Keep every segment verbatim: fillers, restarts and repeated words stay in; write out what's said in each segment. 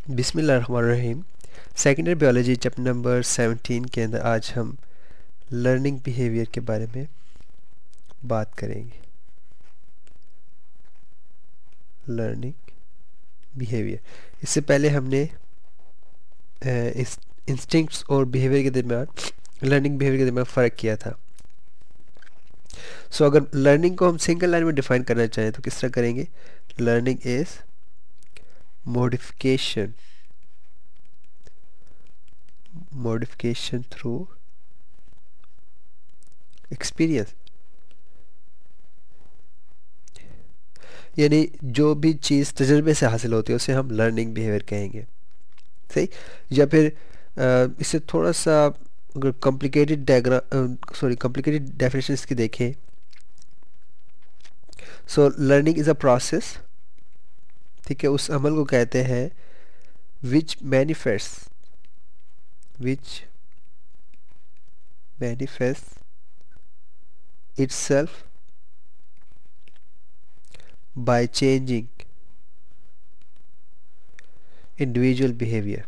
बिस्मिल्लाहिर्रहमानिर्रहीम। Secondary biology chapter number seventeen के अंदर आज हम लर्निंग बिहेवियर के बारे में बात करेंगे। लर्निंग बिहेवियर, इससे पहले हमने अ, इस इंस्टिंक्ट्स और बिहेवियर के दरमियान लर्निंग बिहेवियर के दरमियान फ़र्क किया था। सो so, अगर लर्निंग को हम सिंगल लाइन में डिफाइन करना चाहें तो किस तरह करेंगे? Learning is modification modification through experience, यानी जो भी चीज़ तजर्बे से हासिल होती है उसे हम लर्निंग बिहेवियर कहेंगे। सही, या फिर अ, इससे थोड़ा सा अगर complicated diagram sorry complicated definition इसकी देखें, so learning is a process, ठीक है, उस अमल को कहते हैं which manifest which manifest itself by changing individual behavior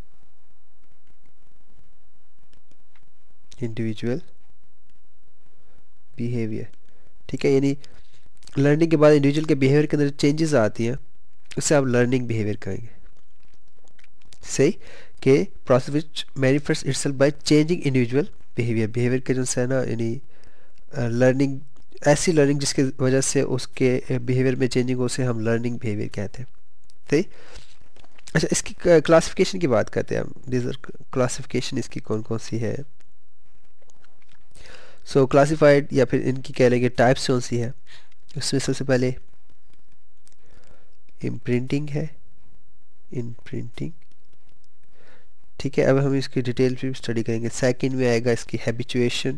individual behavior ठीक है, यानी लर्निंग के बाद इंडिविजुअल के बिहेवियर के अंदर चेंजेस आती हैं, उसे आप लर्निंग बिहेवियर कहेंगे। सही, कि process which manifest itself by changing individual behaviour, behaviour के जो है ना, यानी लर्निंग, ऐसी लर्निंग जिसकी वजह से उसके बिहेवियर में चेंजिंग हो, उसे हम लर्निंग बिहेवियर कहते हैं। सही, अच्छा, इसकी क्लासिफिकेशन की बात करते हैं हम। दिस क्लासिफिकेशन इसकी कौन कौन सी है? सो so, क्लासिफाइड या फिर इनकी कह लेंगे टाइप्स कौन सी है? उसमें सबसे पहले इम्प्रिंटिंग है, इम्प्रिंटिंग, ठीक है, अब हम इसकी डिटेल भी स्टडी करेंगे। सेकंड में आएगा इसकी हैबिचुएशन,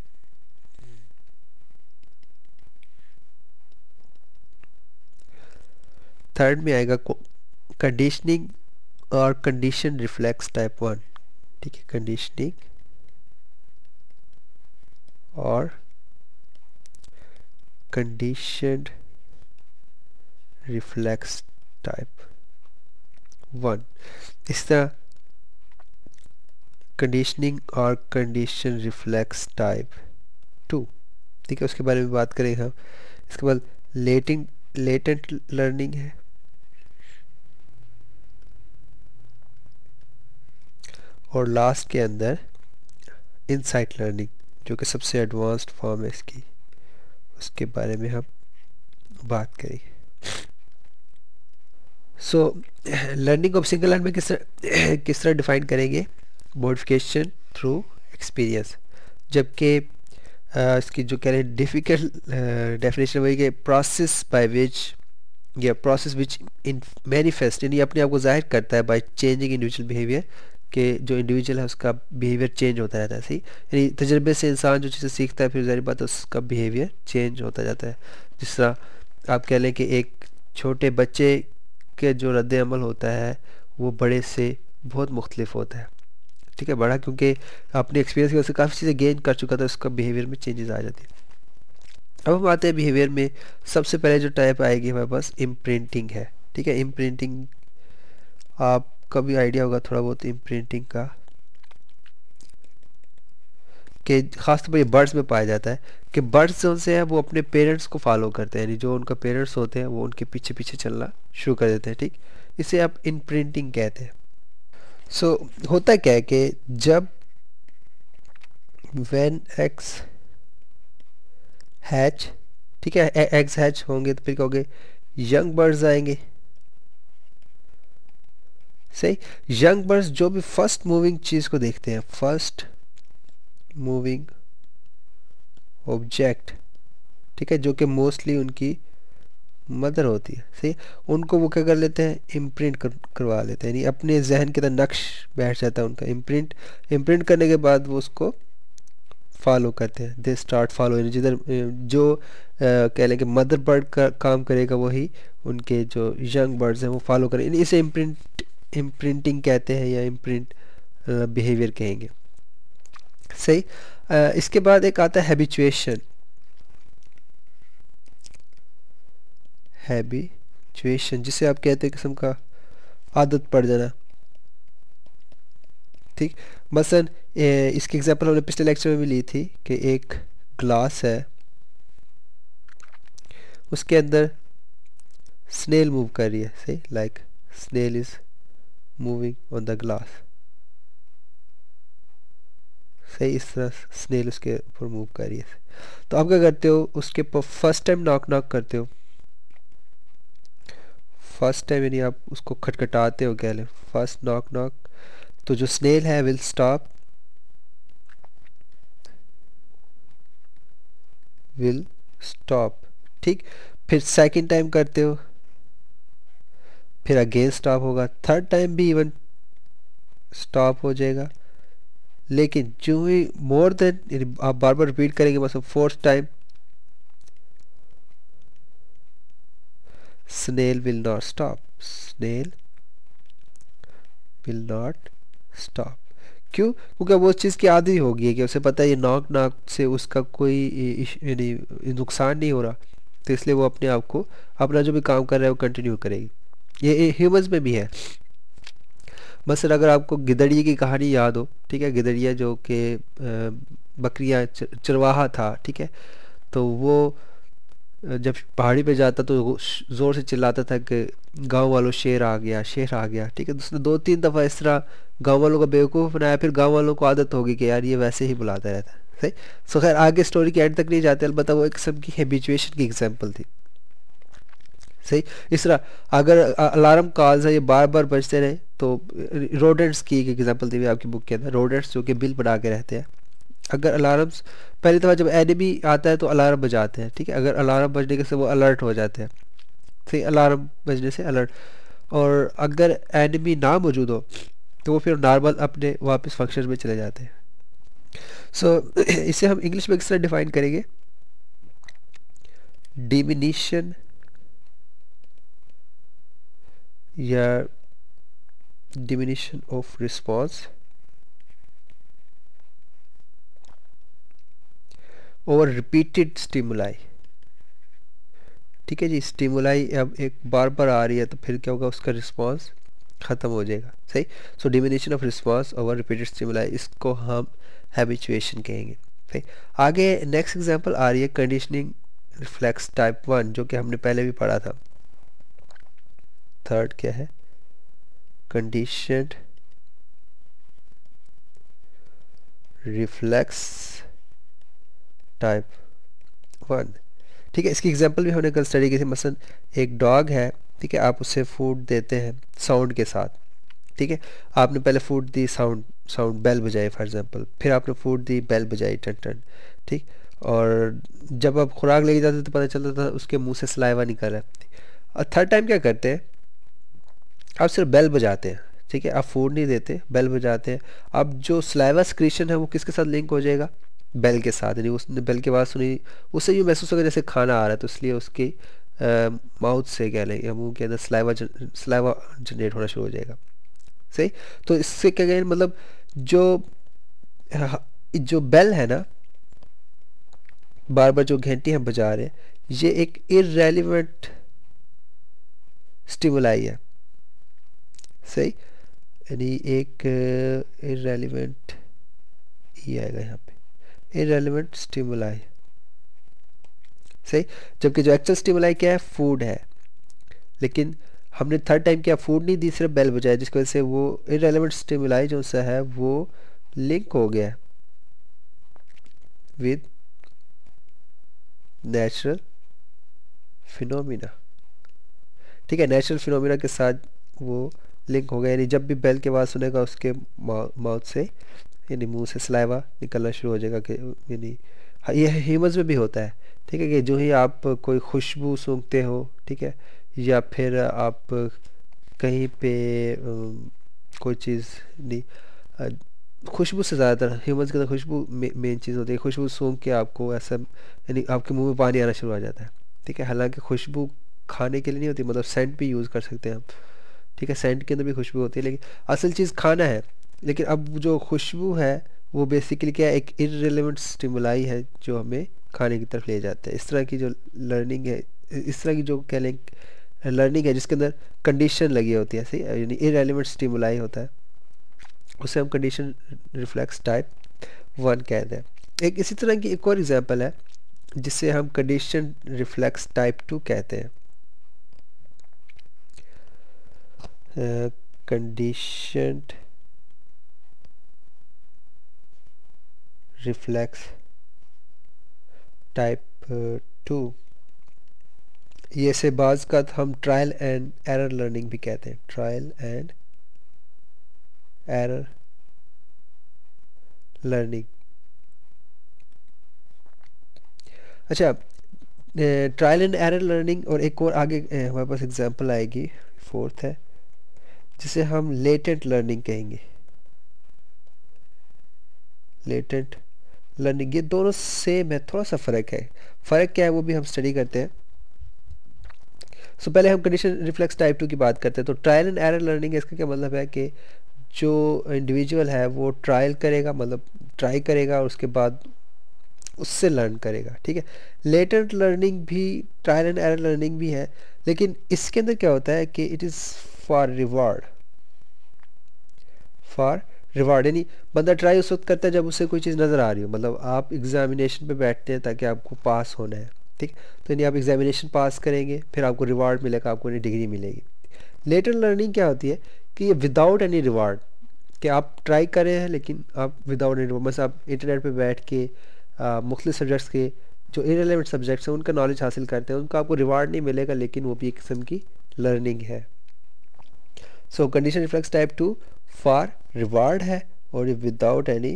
थर्ड में आएगा कंडीशनिंग और कंडीशन रिफ्लेक्स टाइप वन, ठीक है, कंडीशनिंग और कंडीशनड रिफ्लेक्स टाइप वन। इस तरह कंडीशनिंग और कंडीशन रिफ्लेक्स टाइप टू, ठीक है, उसके बारे में बात करेंगे हम। इसके बाद लेटेंट लेटेंट लर्निंग है, और लास्ट के अंदर इनसाइट लर्निंग, जो कि सबसे एडवांस्ड फॉर्म है इसकी, उसके बारे में हम बात करेंगे। सो लर्निंग को सिंगल लाइन में किस तरह किस तरह डिफाइन करेंगे? मॉडिफिकेशन थ्रू एक्सपीरियंस, जबकि इसकी जो कह रहे हैं डिफ़िकल्ट डेफिनेशन वही कि प्रोसेस बाय विच या प्रोसेस विच इन मैनिफेस्ट, यानी अपने आप को जाहिर करता है बाय चेंजिंग इंडिविजुअल बिहेवियर, कि जो इंडिविजुअल है उसका बिहेवियर चेंज होता रहता है। सही, यानी तजर्बे से इंसान जो चीज़ें सीखता है फिर ज़ाहिर बात है उसका बिहेवियर चेंज होता जाता है। जिस तरह आप कह लें कि एक छोटे बच्चे के जो रद्द अमल होता है वो बड़े से बहुत मुख्तलिफ होता है, ठीक है, बड़ा क्योंकि अपने एक्सपीरियंस की वजह से काफ़ी चीज़ें गेन कर चुका था, उसका बिहेवियर में चेंजेस आ जाती है। अब हम आते हैं बिहेवियर में। सबसे पहले जो टाइप आएगी हमारे पास इम्प्रिंटिंग है, ठीक है। इम्प्रिंटिंग आपका भी आइडिया होगा थोड़ा बहुत इम्प्रिंटिंग का, कि ख़ासतौर पर ये बर्ड्स में पाया जाता है कि बर्ड्स जो से हैं वो अपने पेरेंट्स को फॉलो करते हैं, यानी जो उनका पेरेंट्स होते हैं वो उनके पीछे पीछे चलना शुरू कर देते हैं, ठीक, इसे आप इम्प्रिंटिंग कहते हैं। सो so, होता क्या है कि जब व्हेन एग्स हैच, ठीक है, एग्स हैच होंगे तो फिर कहोगे यंग बर्ड्स आएंगे। सही, यंग बर्ड्स जो भी फर्स्ट मूविंग चीज़ को देखते हैं, फर्स्ट मूविंग ऑब्जेक्ट, ठीक है, जो कि मोस्टली उनकी मदर होती है। सही, उनको वो क्या कर लेते हैं? इम्प्रिंट कर, करवा लेते हैं, यानी अपने जहन के अंदर नक्श बैठ जाता है उनका। इम्प्रिंट इम्प्रिंट करने के बाद वो उसको फॉलो करते हैं, दे स्टार्ट फॉलो, जिधर जो कह लें कि मदर बर्ड का काम करेगा वही उनके जो यंग बर्ड्स हैं वो फॉलो करें, इसे इम्प्रिंट इम्प्रिंटिंग कहते हैं या इम्प्रिंट बिहेवियर कहेंगे। सही, uh, इसके बाद एक आता है हैबिचुएशन। हैबिचुएशन जिसे आप कहते हैं किस्म का आदत पड़ जाना, ठीक। मसलन ए, इसकी एग्जांपल हमने पिछले लेक्चर में भी ली थी कि एक ग्लास है, उसके अंदर स्नेल मूव कर रही है, सही, like snail is moving on the glass, सही, इस तरह स्नेल उसके ऊपर मूव कर रही है। तो आप क्या करते हो, उसके ऊपर फर्स्ट टाइम नॉक नॉक करते हो, फर्स्ट टाइम यानी आप उसको खटखटाते हो, कह लें फर्स्ट नॉक नॉक, तो जो स्नेल है विल स्टॉप, विल स्टॉप, ठीक। फिर सेकंड टाइम करते हो, फिर अगेन स्टॉप होगा, थर्ड टाइम भी इवन स्टॉप हो जाएगा। लेकिन जो ही मोर देन आप बार बार रिपीट करेंगे, मतलब fourth time snail will not stop, snail will not stop. क्यों? क्योंकि वो चीज़ की आदत हो गई है कि उसे पता है ये नॉक नॉक से उसका कोई इश- यानी नुकसान नहीं हो रहा, तो इसलिए वो अपने आप को अपना जो भी काम कर रहा है वो कंटिन्यू करेगी। ये ह्यूमंस में भी है। मसलन अगर आपको गिदड़िए की कहानी याद हो, ठीक है, गिदड़िया जो कि बकरियां च- चरवाहा था, ठीक है, तो वो अ, जब पहाड़ी पे जाता तो वो श- जोर से चिल्लाता था कि गांव वालों शेर आ गया, शेर आ गया, ठीक है। तो उसने दो तीन दफ़ा इस तरह गांव वालों को बेवकूफ़ बनाया, फिर गांव वालों को आदत होगी कि यार ये वैसे ही बुलाता रहता है, सही। सो खैर आगे स्टोरी के एंड तक नहीं जाते, अलबत्ता वो एक किस्म की हैबिचुएशन की एग्जांपल थी, सही। इस तरह अगर अलार्म कॉल्स है ये बार बार बजते रहे, तो रोडेंट्स की एक एग्जांपल दी हुई है आपकी बुक के अंदर, रोडेंट्स जो कि बिल बना के रहते हैं, अगर अलार्म्स पहली दफ़ा जब एनिमी आता है तो अलार्म बजाते हैं, ठीक है, अगर अलार्म बजने के से वो अलर्ट हो जाते हैं, सही, अलार्म बजने से अलर्ट। और अगर एनिमी ना मौजूद हो तो वो फिर नॉर्मल अपने वापस फंक्शन में चले जाते हैं। सो so, इसे हम इंग्लिश में किस तरह डिफाइन करेंगे, डिमिनिशन या diminution of response over repeated stimuli, ठीक है जी। स्टिमुलाई अब एक बार बार आ रही है तो फिर क्या होगा, उसका रिस्पॉन्स ख़त्म हो जाएगा, सही। So diminution of response over repeated stimuli, इसको हम हैबिचुएशन कहेंगे, सही। आगे नेक्स्ट एग्जांपल आ रही है कंडीशनिंग रिफ्लेक्स टाइप वन, जो कि हमने पहले भी पढ़ा था। थर्ड क्या है, कंडीशनड रिफ्लेक्स टाइप वन, ठीक है। इसकी एग्जांपल भी हमने कल स्टडी की थी। मसलन एक डॉग है, ठीक है, आप उसे फूड देते हैं साउंड के साथ, ठीक है। आपने पहले फूड दी, साउंड साउंड बेल बजाई फॉर एग्जांपल, फिर आपने फूड दी, बेल बजाई टन टन, ठीक। और जब आप खुराक लेके जाते तो पता चलता था उसके मुंह से सलाइवा निकल रहा है। और थर्ड टाइम क्या करते हैं, आप सिर्फ बेल बजाते हैं, ठीक है, आप फूड नहीं देते, बेल बजाते हैं। अब जो सलाइवा सक्रीशन है वो किसके साथ लिंक हो जाएगा, बेल के साथ, यानी उसने बेल की आवाज़ सुनी, उसे यूँ महसूस होगा जैसे खाना आ रहा है, तो इसलिए उसकी माउथ से कह लें या मुंह के अंदर सलाइवा सलाइवा जनरेट होना शुरू हो जाएगा, सही। तो इससे क्या कहें, मतलब जो हाँ, जो बेल है ना, बार बार जो घंटी हम बजा रहे हैं, ये एक इररेलेवेंट स्टिमुलाई है, सही, यानी एक इररेलेवेंट ही आएगा यहाँ पे, इररेलेवेंट स्टिमुलाई, सही। जबकि जो एक्चुअल स्टिमुलाई क्या है, फूड है, लेकिन हमने थर्ड टाइम क्या फूड नहीं दी, सिर्फ बेल बजाया, जिसकी वजह से वो इररेलेवेंट स्टिमुलाई जो सा है वो लिंक हो गया विद नेचुरल फिनोमिना, ठीक है, नेचुरल फिनोमिना के साथ वो लिंक हो गया, यानी जब भी बेल की आवाज़ सुनेगा उसके माउथ से यानी मुंह से सलाइवा निकलना शुरू हो जाएगा कि यानी हाँ, ये ह्यूमंस में भी होता है, ठीक है, कि जो ही आप कोई खुशबू सूंघते हो, ठीक है, या फिर आप कहीं पे अम, कोई चीज़ नहीं, अ, खुशबू से ज़्यादातर ह्यूमंस के अंदर खुशबू मे, मेन चीज़ होती है, खुशबू सूंघ के आपको ऐसा यानी आपके मुंह में पानी आना शुरू हो जाता है, ठीक है। हालांकि खुशबू खाने के लिए नहीं होती, मतलब सेंट भी यूज़ कर सकते हैं हम, ठीक है, सेंट के अंदर भी खुशबू होती है, लेकिन असल चीज़ खाना है। लेकिन अब जो खुशबू है वो बेसिकली क्या है, एक इररिलेवेंट स्टिमुलाई है जो हमें खाने की तरफ ले जाता है। इस तरह की जो लर्निंग है, इस तरह की जो कह लें लर्निंग है जिसके अंदर कंडीशन लगी होती है, सही, यानी इररिलेवेंट स्टिमुलाई होता है, उसे हम कंडीशन रिफ्लेक्स टाइप वन कहते हैं। एक इसी तरह की एक और एग्जांपल है जिसे हम कंडीशन रिफ्लेक्स टाइप टू कहते हैं। कंडीशन रिफ्लेक्स टाइप टू, ये से बाज का हम ट्रायल एंड एरर लर्निंग भी कहते हैं, ट्रायल एंड एरर लर्निंग। अच्छा, ट्रायल एंड एरर लर्निंग और एक और आगे अ, हमारे पास एग्जांपल आएगी, फोर्थ है, जिसे हम लेटेंट लर्निंग कहेंगे। लेटेंट लर्निंग, ये दोनों सेम है, थोड़ा सा फ़र्क है। फ़र्क क्या है वो भी हम स्टडी करते हैं। सो so, पहले हम कंडीशन रिफ्लेक्स टाइप टू की बात करते हैं। तो ट्रायल एंड एरर लर्निंग, इसका क्या मतलब है कि जो इंडिविजुअल है वो ट्रायल करेगा, मतलब ट्राई करेगा और उसके बाद उससे लर्न करेगा, ठीक है। लेटेंट लर्निंग भी ट्रायल एंड एरर लर्निंग भी है, लेकिन इसके अंदर क्या होता है कि it is for reward, for reward, यानी बंदा ट्राई उस वक्त करता है जब उसे कोई चीज़ नज़र आ रही हो। मतलब आप एग्जामिनेशन पे बैठते हैं ताकि आपको पास होना है, ठीक। तो यानी आप एग्जामिनेशन पास करेंगे, फिर आपको रिवार्ड मिलेगा, आपको डिग्री मिलेगी। लेटर लर्निंग क्या होती है कि ये विदाउट एनी रिवार्ड, कि आप ट्राई कर रहे हैं लेकिन आप विदाउट एनी रिवार्ड, बस आप इंटरनेट पे बैठ के मुख्तलिफ सब्जेक्ट्स के जो इरेलेवेंट सब्जेक्ट्स हैं उनका नॉलेज हासिल करते हैं, उनका आपको रिवार्ड नहीं मिलेगा, लेकिन वो भी एक किस्म की लर्निंग है। So condition reflex type two for reward है, और ये विदाउट एनी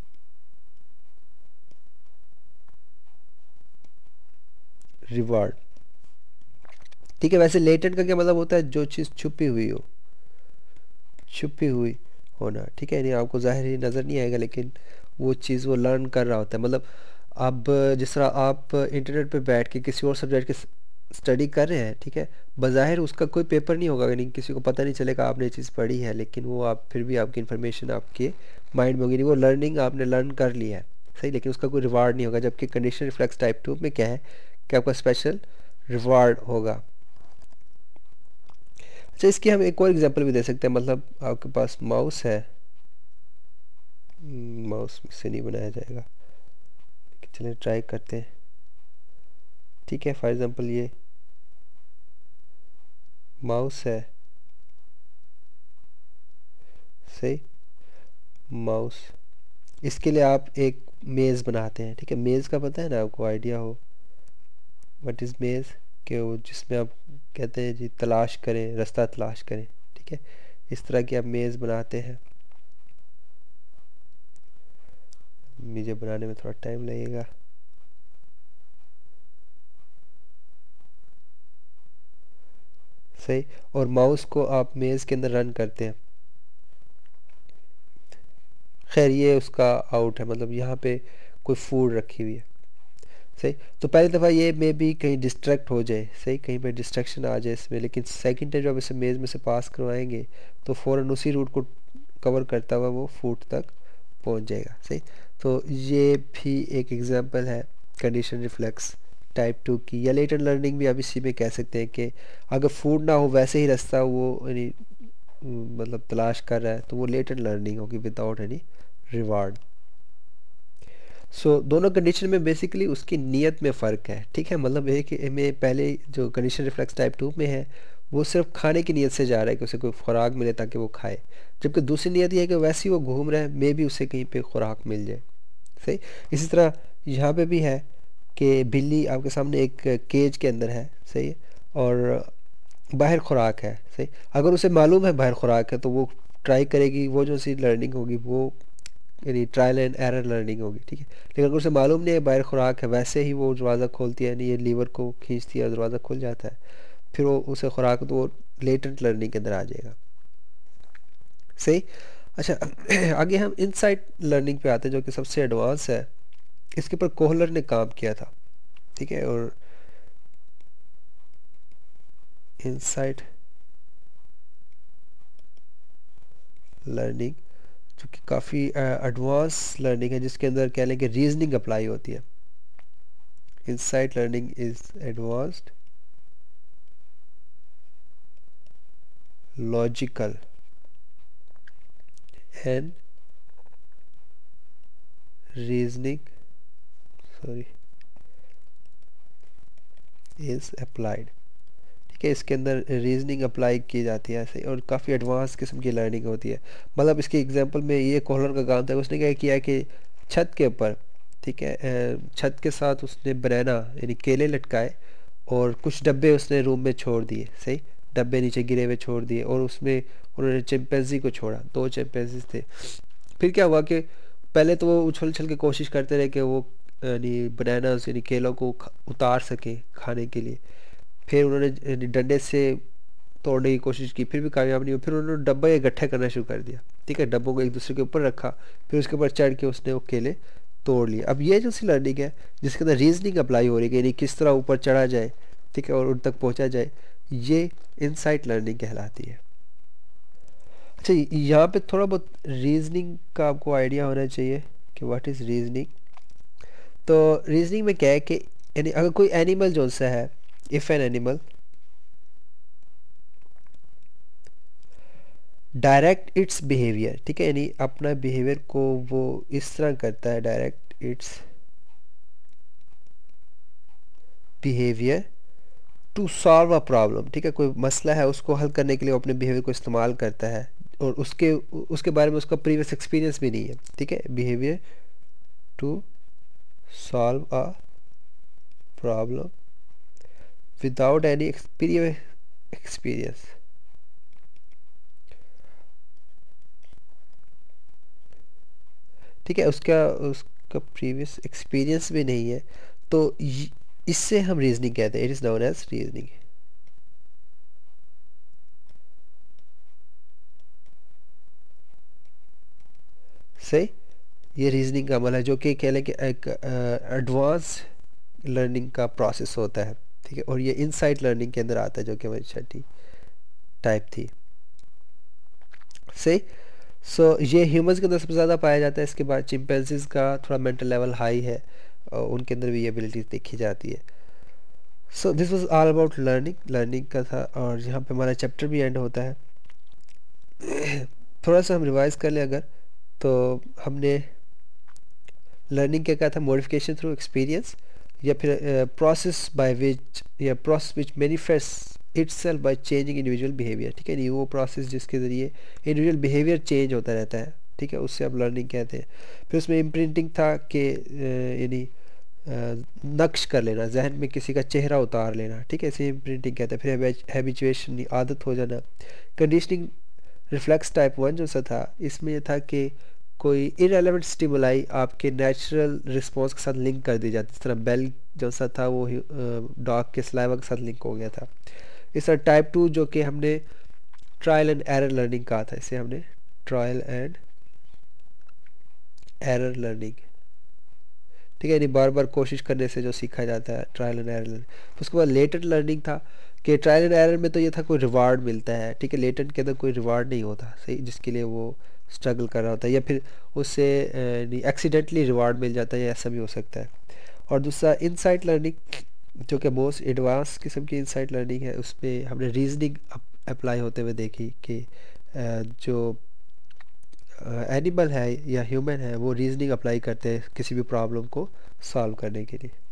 रिवार्ड, ठीक है। वैसे लेटेंट का क्या मतलब होता है, जो चीज़ छुपी हुई हो, छुपी हुई होना, ठीक है। यानी आपको ज़ाहिर ही नज़र नहीं आएगा, लेकिन वो चीज़ वो लर्न कर रहा होता है। मतलब अब जिस तरह आप इंटरनेट पे बैठ के किसी और सब्जेक्ट की स्टडी कर रहे हैं, ठीक है, बज़ाहिर उसका कोई पेपर नहीं होगा, यानी किसी को पता नहीं चलेगा आपने ये चीज़ पढ़ी है, लेकिन वो आप फिर भी आपकी इन्फॉर्मेशन आपके माइंड में होगी, वो लर्निंग आपने लर्न कर लिया है, सही, लेकिन उसका कोई रिवार्ड नहीं होगा। जबकि कंडीशन रिफ्लेक्स टाइप टू में क्या है कि आपका स्पेशल रिवार्ड होगा। अच्छा, इसकी हम एक और एग्जांपल भी दे सकते हैं। मतलब आपके पास माउस है, माउस से नहीं बनाया जाएगा, चलिए ट्राई करते हैं, ठीक है। फॉर एग्जांपल ये माउस है, सही, माउस, इसके लिए आप एक मेज़ बनाते हैं, ठीक है। मेज़ का पता है ना आपको, आइडिया हो व्हाट इज़ मेज़, कि वो जिसमें आप कहते हैं जी तलाश करें, रास्ता तलाश करें, ठीक है। इस तरह की आप मेज़ बनाते हैं, मुझे बनाने में थोड़ा टाइम लगेगा। सही, और माउस को आप मेज़ के अंदर रन करते हैं। खैर ये उसका आउट है, मतलब यहाँ पे कोई फूड रखी हुई है, सही। तो पहली दफ़ा ये मे भी कहीं डिस्ट्रैक्ट हो जाए, सही, कहीं पे डिस्ट्रैक्शन आ जाए इसमें, लेकिन सेकंड टाइम जब इसे मेज़ में से पास करवाएंगे तो फ़ौरन उसी रूट को कवर करता हुआ वो फूड तक पहुंच जाएगा, सही। तो ये भी एक एग्जांपल है कंडीशन रिफ्लेक्स टाइप टू की, या लेटेंट लर्निंग भी आप इसी में कह सकते हैं कि अगर फूड ना हो वैसे ही रास्ता वो यानी मतलब तलाश कर रहा है, तो वो लेटेंट लर्निंग होगी without any reward. So so, दोनों कंडीशन में बेसिकली उसकी नीयत में फ़र्क है, ठीक है। मतलब एक में पहले जो कंडीशन रिफ्लेक्स टाइप टू में है वो सिर्फ खाने की नीयत से जा रहा है कि उसे कोई खुराक मिले ताकि वो खाए, जबकि दूसरी नीयत ये है कि वैसे ही वो घूम रहा है, मे भी उसे कहीं पे खुराक मिल जाए, सही। इसी तरह यहाँ पे भी है कि बिल्ली आपके सामने एक केज के अंदर है, सही है, और बाहर खुराक है, सही। अगर उसे मालूम है बाहर खुराक है तो वो ट्राई करेगी, वो जो सी लर्निंग होगी वो यानी ट्रायल एंड एरर लर्निंग होगी, ठीक है। लेकिन अगर उसे मालूम नहीं है बाहर खुराक है, वैसे ही वो दरवाज़ा खोलती है, यानी ये लीवर को खींचती है और दरवाज़ा खुल जाता है, फिर वो उसे खुराक, तो वो लेटेंट लर्निंग के अंदर आ जाएगा, सही। अच्छा आगे हम इनसाइट लर्निंग पे आते हैं जो कि सबसे एडवांस है। इसके ऊपर कोहलर ने काम किया था, ठीक है। और इनसाइट लर्निंग जो कि काफ़ी एडवांस लर्निंग है, जिसके अंदर कह लें कि रीजनिंग अप्लाई होती है। Insight learning is advanced logical and reasoning sorry is applied. ठीक है, इसके अंदर रीजनिंग अप्लाई की जाती है ऐसे, और काफ़ी एडवांस किस्म की लर्निंग होती है। मतलब इसके एग्जांपल में ये कॉलर का काम था, उसने क्या किया कि छत के ऊपर, ठीक है, अ, छत के साथ उसने बनाना यानी केले लटकाए, और कुछ डब्बे उसने रूम में छोड़ दिए, सही, डब्बे नीचे गिरे हुए छोड़ दिए, और उसमें उन्होंने चिंपैंजी को छोड़ा, दो चिंपैंजीज थे। फिर क्या हुआ कि पहले तो वो उछल उछल के कोशिश करते रहे कि वो यानी बनानास यानी केलों को ख- उतार सके खाने के लिए। फिर उन्होंने यानी डंडे से तोड़ने की कोशिश की, फिर भी कामयाब नहीं हुआ। फिर उन्होंने डब्बे इकट्ठे करना शुरू कर दिया, ठीक है, डब्बों को एक दूसरे के ऊपर रखा, फिर उसके ऊपर चढ़ के उसने वो केले तोड़ लिए। अब ये जो सी लर्निंग है जिसके अंदर रीजनिंग अप्लाई हो रही है, यानी किस तरह ऊपर चढ़ा जाए, ठीक है, और उन तक पहुंचा जाए, ये इनसाइट लर्निंग कहलाती है। अच्छा, यहाँ पे थोड़ा बहुत रीजनिंग का आपको आइडिया होना चाहिए कि व्हाट इज़ रीजनिंग। तो रीजनिंग में क्या है कि यानी अगर कोई एनिमल जो सा है, if an animal direct its behaviour, ठीक है, यानी अपना बिहेवियर को वो इस तरह करता है, direct its behaviour to solve a problem, ठीक है, कोई मसला है उसको हल करने के लिए वो अपने बिहेवियर को इस्तेमाल करता है, और उसके उसके बारे में उसका प्रीवियस एक्सपीरियंस भी नहीं है, ठीक है, behaviour to solve a problem without any experience. ठीक है, उसका उसका प्रीवियस एक्सपीरियंस भी नहीं है, तो य- इससे हम रीजनिंग कहते हैं, it is known as reasoning. सही, ये रीजनिंग का अमल है जो कि कह लें कि एक एडवांस लर्निंग का प्रोसेस होता है, ठीक है, और ये इनसाइट लर्निंग के अंदर आता है जो कि हमारी छठी टाइप थी। सही। सो ये ह्यूमंस के अंदर सबसे ज़्यादा पाया जाता है, इसके बाद चिंपैंजीज का थोड़ा मेंटल लेवल हाई है, और उनके अंदर भी ये एबिलिटीज देखी जाती है। So this was all about learning, learning का था, और यहाँ पे हमारा चैप्टर भी एंड होता है। थोड़ा सा हम रिवाइज कर लें अगर, तो हमने लर्निंग क्या कहा था, मॉडिफिकेशन थ्रू एक्सपीरियंस, या फिर प्रोसेस बाय विच या process which manifest itself by changing individual behaviour, ठीक है, नहीं वो प्रोसेस जिसके ज़रिए इंडिविजुअल बिहेवियर चेंज होता रहता है, ठीक है, उससे आप लर्निंग कहते हैं। फिर उसमें इम्प्रिंटिंग था कि अ, यानी अ, नक्श कर लेना, जहन में किसी का चेहरा उतार लेना, ठीक है, इसे इम्प्रिंटिंग कहते हैं। फिर हैबिचुएशन, आदत हो जाना। कंडीशनिंग रिफ्लेक्स टाइप वन जो सा था, इसमें यह था कि कोई इरेलेवेंट स्टिमुलाई आपके नेचुरल रिस्पॉन्स के साथ लिंक कर दी जाती, इस तरह बेल जो सा था वो डॉग के सलाइवा के साथ लिंक हो गया था। इस तरह टाइप टू जो कि हमने ट्रायल एंड एरर लर्निंग कहा था, इसे हमने ट्रायल एंड एरर लर्निंग, ठीक है, यानी बार बार कोशिश करने से जो सीखा जाता है, ट्रायल एंड एरर लर्निंग। उसके बाद लेटेंट लर्निंग था कि ट्रायल एंड एरर में तो ये था कोई रिवार्ड मिलता है, ठीक है, लेटेंट के अंदर कोई रिवार्ड नहीं होता, सही, जिसके लिए वो स्ट्रगल कर रहा होता है, या फिर उससे एक्सीडेंटली रिवार्ड मिल जाता है, या ऐसा भी हो सकता है। और दूसरा इनसाइट लर्निंग जो कि मोस्ट एडवांस किस्म की इनसाइट लर्निंग है, उसमें हमने रीजनिंग अप्लाई होते हुए देखी कि अ, जो एनिमल है या ह्यूमन है वो रीजनिंग अप्लाई करते हैं किसी भी प्रॉब्लम को सॉल्व करने के लिए।